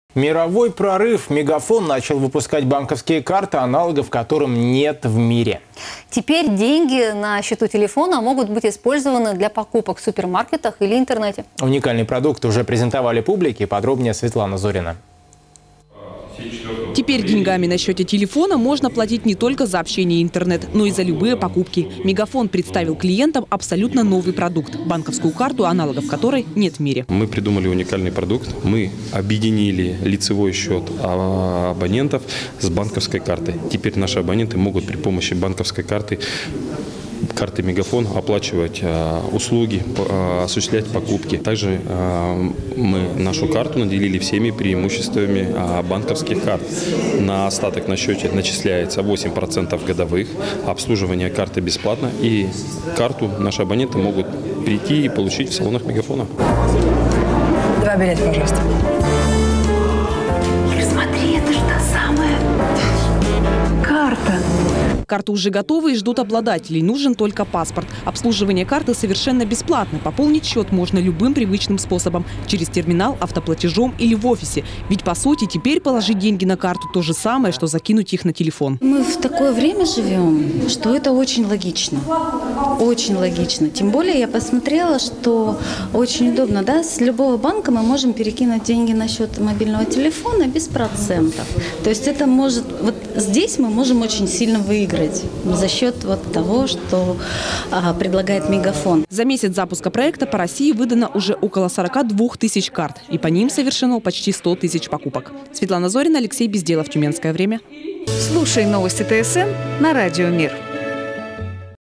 Мировой прорыв. Мегафон начал выпускать банковские карты, аналогов которым нет в мире. Теперь деньги на счету телефона могут быть использованы для покупок в супермаркетах или интернете. Уникальный продукт уже презентовали публике. Подробнее Светлана Зорина. Теперь деньгами на счете телефона можно платить не только за общение и интернет, но и за любые покупки. Мегафон представил клиентам абсолютно новый продукт – банковскую карту, аналогов которой нет в мире. Мы придумали уникальный продукт. Мы объединили лицевой счет абонентов с банковской картой. Теперь наши абоненты могут при помощи банковской карты Мегафон оплачивать услуги, осуществлять покупки. Также мы нашу карту наделили всеми преимуществами банковских карт. На остаток на счете начисляется 8% годовых, обслуживание карты бесплатно, и карту наши абоненты могут прийти и получить в салонах Мегафона. 2 билета, пожалуйста. Смотри, это же та самая карта. Карты уже готовы и ждут обладателей. Нужен только паспорт. Обслуживание карты совершенно бесплатно. Пополнить счет можно любым привычным способом. Через терминал, автоплатежом или в офисе. Ведь, по сути, теперь положить деньги на карту то же самое, что закинуть их на телефон. Мы в такое время живем, что это очень логично. Очень логично. Тем более я посмотрела, что очень удобно. Да? С любого банка мы можем перекинуть деньги на счет мобильного телефона без процентов. То есть это может... Вот здесь мы можем очень сильно выиграть за счет вот того, что предлагает Мегафон. За месяц запуска проекта по России выдано уже около 42 тысяч карт. И по ним совершено почти 100 тысяч покупок. Светлана Зорина, Алексей Безделов. Тюменское время. Слушай новости ТСН на Радио Мир.